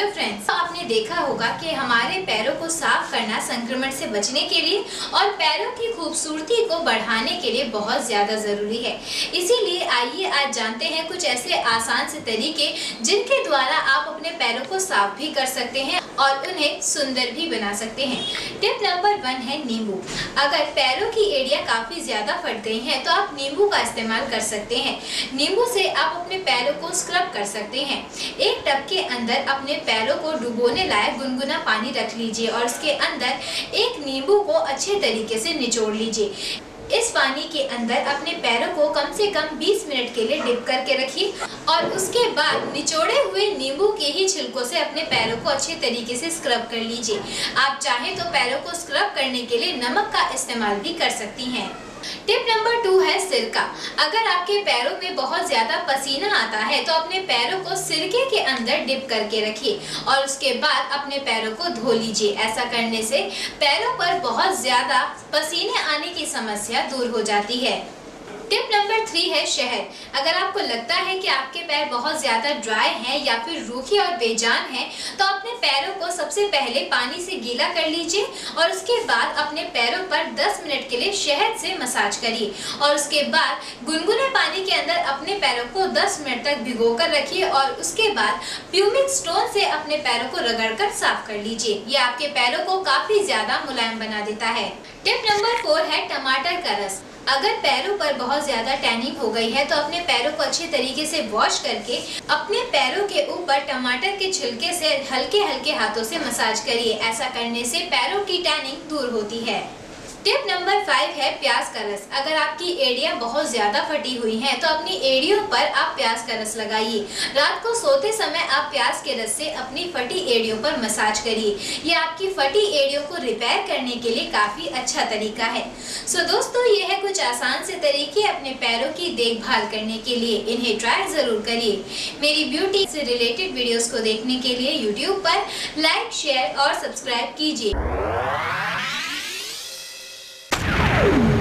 Hello friends, आपने देखा होगा कि हमारे पैरों को साफ करना संक्रमण से बचने के लिए और पैरों की खूबसूरती को बढ़ाने के लिए बहुत ज्यादा जरूरी है। इसीलिए आइए आज जानते हैं कुछ ऐसे आसान से तरीके जिनके द्वारा आप अपने पैरों को साफ भी कर सकते हैं और उन्हें सुंदर भी बना सकते हैं। टिप नंबर 1 है नींबू। अगर पैरों की एड़ियां काफी ज्यादा फट गई हैं तो आप नींबू का इस्तेमाल कर सकते हैं। नींबू से आप अपने पैरों को स्क्रब कर सकते हैं। एक टब के अंदर अपने पैरों को डुबोने लायक गुनगुना पानी रख लीजिए और उसके अंदर एक नींबू को अच्छे तरीके से निचोड़ लीजिए। इस पानी के अंदर अपने पैरों को कम से कम 20 मिनट के लिए डिप करके रखिए और उसके बाद निचोड़े हुए नींबू के ही छिलकों से अपने पैरों को अच्छे तरीके से स्क्रब कर लीजिए। आप चाहें तो पैरों को स्क्रब करने के लिए नमक का इस्तेमाल भी कर सकती हैं। टिप नंबर 2 है सिरका। अगर आपके पैरों में बहुत ज्यादा पसीना आता है तो अपने पैरों को सिरके के अंदर डिप करके रखिए और उसके बाद अपने पैरों को धो लीजिए। ऐसा करने से पैरों पर बहुत ज्यादा पसीने आने की समस्या दूर हो जाती है। टिप नंबर 3 है शहद। अगर आपको लगता है कि आपके पैर बहुत ज्यादा ड्राई हैं या फिर रूखे और बेजान हैं, तो अपने पैरों को सबसे पहले पानी से गीला कर लीजिए और उसके बाद अपने पैरों पर 10 मिनट के लिए शहद से मसाज करिए और उसके बाद गुनगुने पानी के अंदर अपने पैरों को 10 मिनट तक भिगो कर रखिए और उसके बाद प्यूमिक स्टोन से अपने पैरों को रगड़कर साफ कर लीजिए। ये आपके पैरों को काफी ज्यादा मुलायम बना देता है। टिप नंबर 4 है टमाटर का रस। अगर पैरों पर बहुत ज्यादा टैनिंग हो गई है तो अपने पैरों को अच्छे तरीके से वॉश करके अपने पैरों के ऊपर टमाटर के छिलके से हल्के हल्के हाथों से मसाज करिए। ऐसा करने से पैरों की टैनिंग दूर होती है। टिप नंबर 5 है प्याज का रस। अगर आपकी एड़ियां बहुत ज्यादा फटी हुई हैं तो अपनी एड़ियों पर आप प्याज का रस लगाइए। रात को सोते समय आप प्याज के रस से अपनी फटी एड़ियों पर मसाज करिए। ये आपकी फटी एड़ियों को रिपेयर करने के लिए काफी अच्छा तरीका है। सो दोस्तों, ये है कुछ आसान से तरीके अपने पैरों की देखभाल करने के लिए। इन्हें ट्राई जरूर करिए। मेरी ब्यूटी से रिलेटेड वीडियोस को देखने के लिए यूट्यूब पर लाइक, शेयर और सब्सक्राइब कीजिए।